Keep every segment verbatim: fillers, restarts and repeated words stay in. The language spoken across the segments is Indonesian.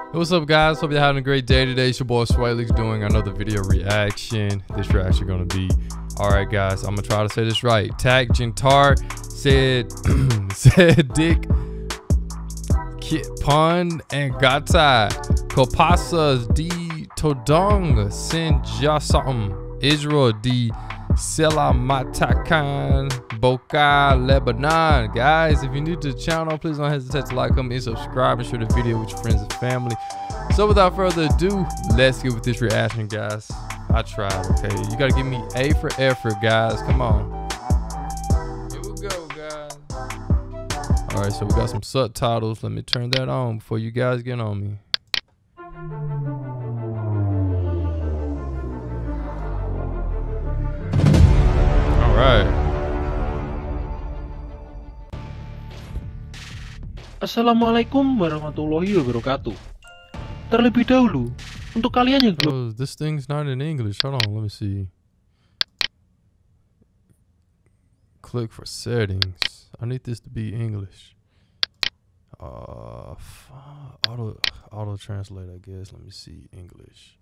Hey, what's up, guys? Hope you're having a great day today. It's your boy Swalix doing another video reaction. This reaction gonna be, all right, guys. I'm gonna try to say this right. Tak Jentar said said Dick Pun and Gata Kopasas di Todong Sinjasam Israel di Selamatakan Boca Lebanon. Guys, if you're new to the channel, please don't hesitate to like, comment, and subscribe, and share the video with your friends and family. So without further ado, let's get with this reaction, guys. I tried, okay? You gotta give me A for effort, guys. Come on. Here we go, guys. All right, so we got some subtitles. Let me turn that on before you guys get on me. All right. Assalamualaikum warahmatullahi wabarakatuh. Terlebih dahulu, untuk kalian yang belum... Oh, this thing's not in English. Hold on, let me see. Click for settings. I need this to be English. Uh, auto auto translate, I guess. Let me see English.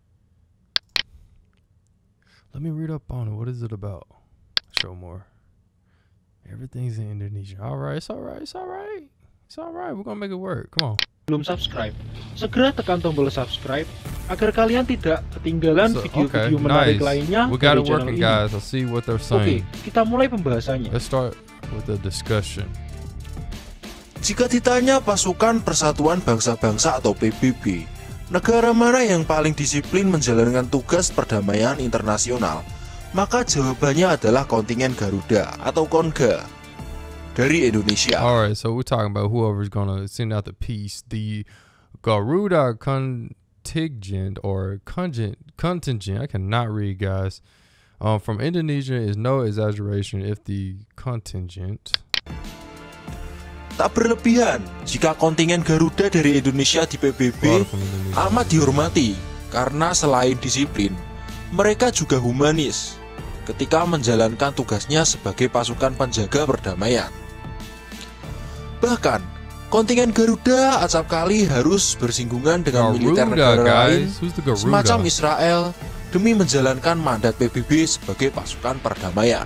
Let me read up on it. What is it about? Show more. Everything's in Indonesia. All right, it's all right. It's all right. It's all right. We're gonna make it work. Come on. Belum subscribe, segera tekan tombol subscribe agar kalian tidak ketinggalan video-video so, okay, menarik nice. lainnya We got dari it working, channel guys. I'll see what they're saying. Oke, kita mulai pembahasannya. Let's start with the discussion. Jika ditanya pasukan Persatuan Bangsa-Bangsa atau P B B, negara mana yang paling disiplin menjalankan tugas perdamaian internasional, maka jawabannya adalah kontingen Garuda atau Konga dari Indonesia. Alright, so we're talking about whoever's gonna send out the peace. The Garuda contingent or contingent, contingent I cannot read, guys. Um, from Indonesia is no exaggeration if the contingent. Tak berlebihan jika kontingen Garuda dari Indonesia di P B B amat dihormati karena selain disiplin, mereka juga humanis ketika menjalankan tugasnya sebagai pasukan penjaga perdamaian. Bahkan, kontingen Garuda acap kali harus bersinggungan dengan Garuda, militer negara lain semacam Israel demi menjalankan mandat P B B sebagai pasukan perdamaian.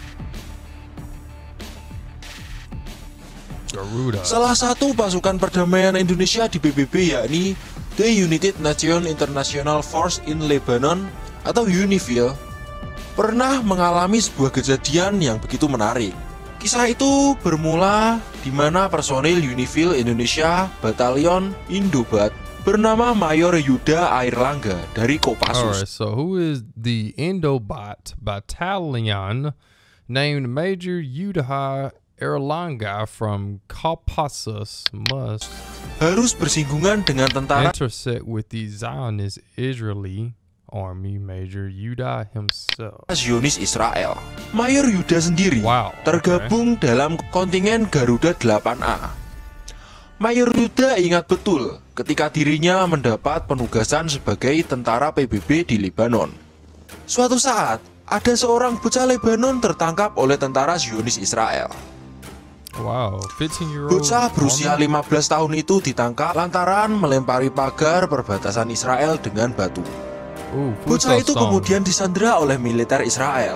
Garuda. Salah satu pasukan perdamaian Indonesia di P B B yakni The United Nations International Force in Lebanon atau UNIFIL pernah mengalami sebuah kejadian yang begitu menarik. Kisah itu bermula di mana personil UNIFIL Indonesia Batalion Indobat bernama Mayor Yuda Airlangga dari Kopassus. Alright, so who is the Indobat Battalion named Major Yuda Airlangga from Kopassus must harus bersinggungan dengan tentara intersect with the Zionist Israeli Army Major Yuda himself. Zionis Israel. Mayor Yuda sendiri wow, tergabung okay. dalam kontingen Garuda delapan A. Mayor Yuda ingat betul ketika dirinya mendapat penugasan sebagai tentara P B B di Lebanon. Suatu saat, ada seorang bocah Lebanon tertangkap oleh tentara Zionis Israel. Wow, fifteen year old bocah berusia lima belas tahun itu ditangkap lantaran melempari pagar perbatasan Israel dengan batu. Ooh, bocah itu kemudian disandera oleh militer Israel.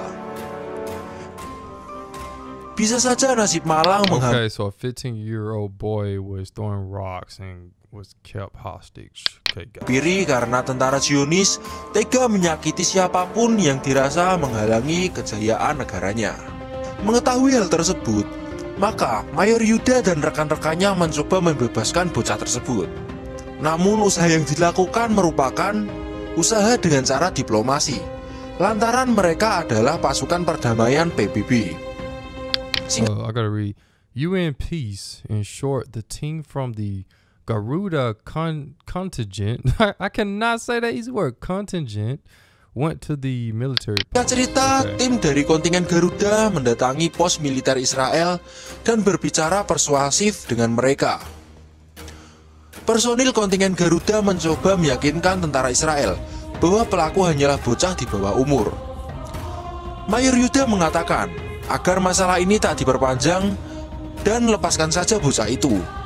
Bisa saja nasib malang menghadapi. Okay, so a fifteen year old boy was throwing rocks and was kept hostage. Okay, Piri karena tentara Zionis tega menyakiti siapapun yang dirasa menghalangi kejayaan negaranya. Mengetahui hal tersebut, maka Mayor Yuda dan rekan-rekannya mencoba membebaskan bocah tersebut. Namun usaha yang dilakukan merupakan usaha dengan cara diplomasi, lantaran mereka adalah pasukan perdamaian P B B. Oh, I gotta read. U N Peace, in short, the team from the Garuda con contingent. I cannot say that easy word. Contingent went to the military. Cerita okay. Tim dari kontingen Garuda mendatangi pos militer Israel dan berbicara persuasif dengan mereka. Personil kontingen Garuda mencoba meyakinkan tentara Israel bahwa pelaku hanyalah bocah di bawah umur. Mayor Yuda mengatakan agar masalah ini tak diperpanjang dan lepaskan saja bocah itu.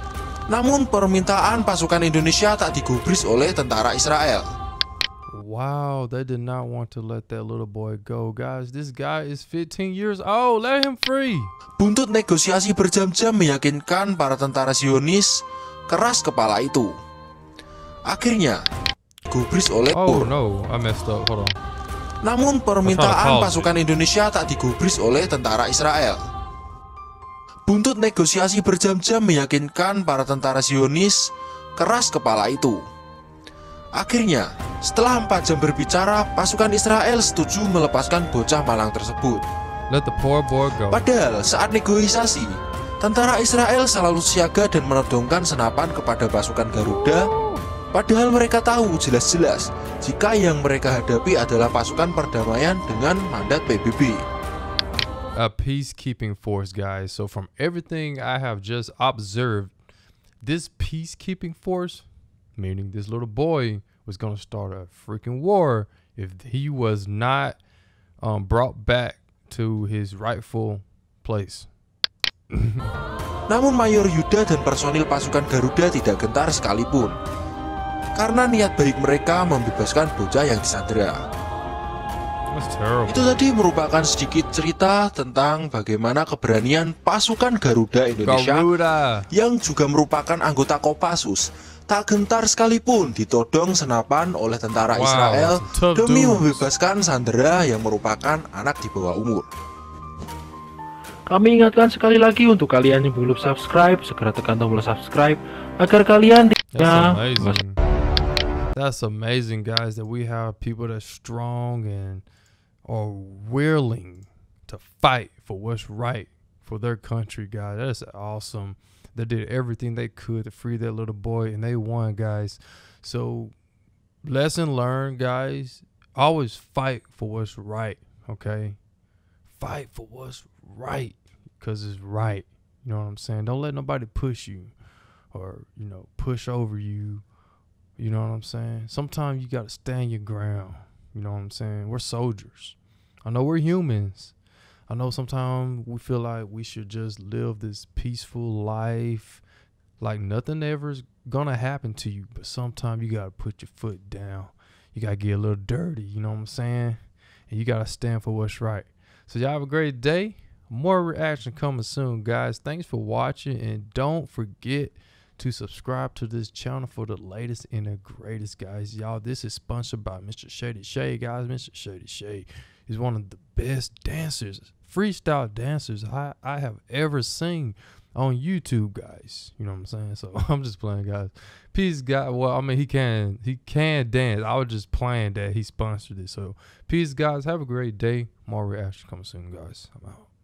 Namun permintaan pasukan Indonesia tak digubris oleh tentara Israel. Wow, they did not want to let that little boy go, guys. This guy is fifteen years old. Let him free. Buntut negosiasi berjam-jam meyakinkan para tentara Zionis, keras kepala itu akhirnya gubris oleh Oh no, I messed up. Hold on. Namun permintaan pasukan Indonesia tak digubris oleh tentara Israel. Buntut negosiasi berjam-jam meyakinkan para tentara Zionis, keras kepala itu akhirnya, setelah empat jam berbicara, pasukan Israel setuju melepaskan bocah malang tersebut. Let the poor boy go. Padahal saat negosiasi, tentara Israel selalu siaga dan menodongkan senapan kepada pasukan Garuda. Padahal mereka tahu jelas-jelas jika yang mereka hadapi adalah pasukan perdamaian dengan mandat P B B. A peacekeeping force, guys. So from everything I have just observed, this peacekeeping force, meaning this little boy, was going to start a freaking war if he was not um, brought back to his rightful place. Namun Mayor Yuda dan personil pasukan Garuda tidak gentar sekalipun, karena niat baik mereka membebaskan bocah yang disandera. Itu tadi merupakan sedikit cerita tentang bagaimana keberanian pasukan Garuda Indonesia Garuda. yang juga merupakan anggota Kopassus tak gentar sekalipun ditodong senapan oleh tentara wow, Israel demi dudes. membebaskan sandera yang merupakan anak di bawah umur. Kami ingatkan sekali lagi untuk kalian yang belum subscribe, segera tekan tombol subscribe agar kalian That's tidak amazing. That's amazing, guys, that we have people that's strong and are willing to fight for what's right for their country, guys. That's awesome. They did everything they could to free that little boy, and they won, guys. So, lesson learned, guys. Always fight for what's right, okay? Fight for what's right because it's right. You know what I'm saying? Don't let nobody push you or, you know, push over you. You know what I'm saying? Sometimes you got to stand your ground. You know what I'm saying? We're soldiers. I know we're humans. I know sometimes we feel like we should just live this peaceful life, like nothing ever is gonna happen to you. But sometimes you gotta put your foot down. You gotta get a little dirty, you know what I'm saying? And you gotta stand for what's right. So y'all have a great day. More reaction coming soon, guys. Thanks for watching, and don't forget to subscribe to this channel for the latest and the greatest, guys. Y'all, this is sponsored by Mister Shady Shade, guys. Mister Shady Shade is one of the best dancers, freestyle dancers I, I have ever seen on YouTube, guys. You know what I'm saying? So I'm just playing, guys. Peace, guys. Well, I mean, he can he can dance. I was just playing that he sponsored it. So peace, guys. Have a great day. More reaction coming soon, guys. I'm out.